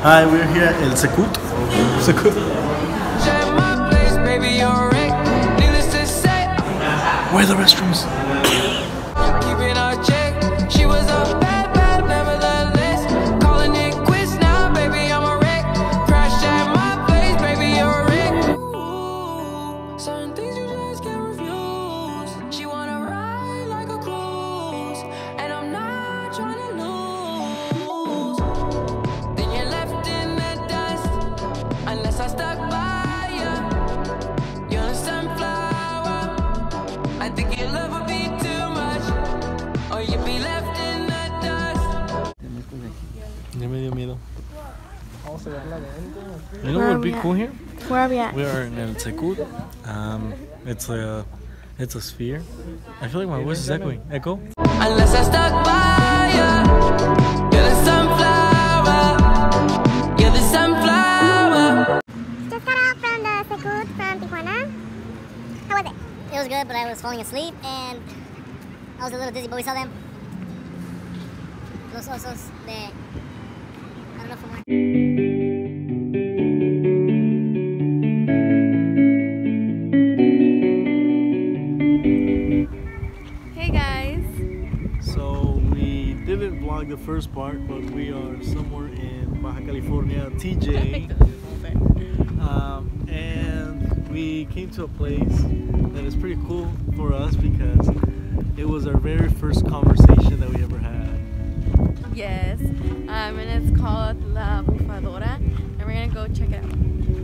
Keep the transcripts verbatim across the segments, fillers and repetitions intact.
Hi, we're here at El Secut. Secut. Where are the restrooms? Ya me dio miedo. You know what would be cool here? Where are we at? We are in El Secut. Um, it's a, it's a sphere. I feel like my voice is echoing. Echo? Unless I stuck by you, you're the sunflower, you're the sunflower. Just got out from the Secut from Tijuana. How was it? It was good, but I was falling asleep and I was a little dizzy, but we saw them. Los osos de... I don't know from where. Hey guys. So we didn't vlog the first part, but we are somewhere in Baja California, T J. um, and we came to a place that is pretty cool for us because it was our very first conversation that we ever had. Yes, um, and it's called La Bufadora, and we're gonna go check it out.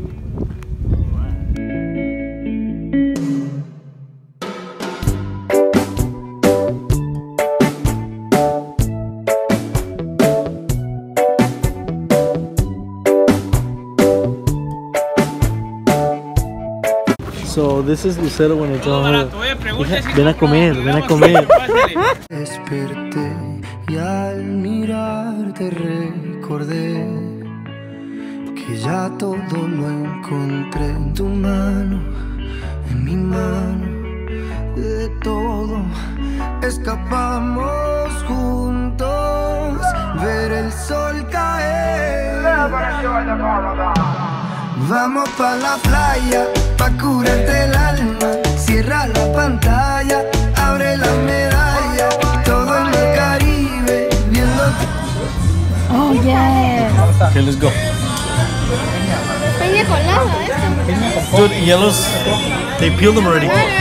So this is Lucero when it's on her. Ven a comer, ven a comer. Desperté y al mirarte recordé que ya todo lo encontré en tu mano, en mi mano, de todo escapamos juntos, ver el sol caer. Vamos pa' la playa, pa' curarte el alma, cierra la pantalla, abre la medalla, todo en el Caribe, viendo. Oh yes. Okay, let's go. Peña colada, esto. Dude, yellows, they peeled them already.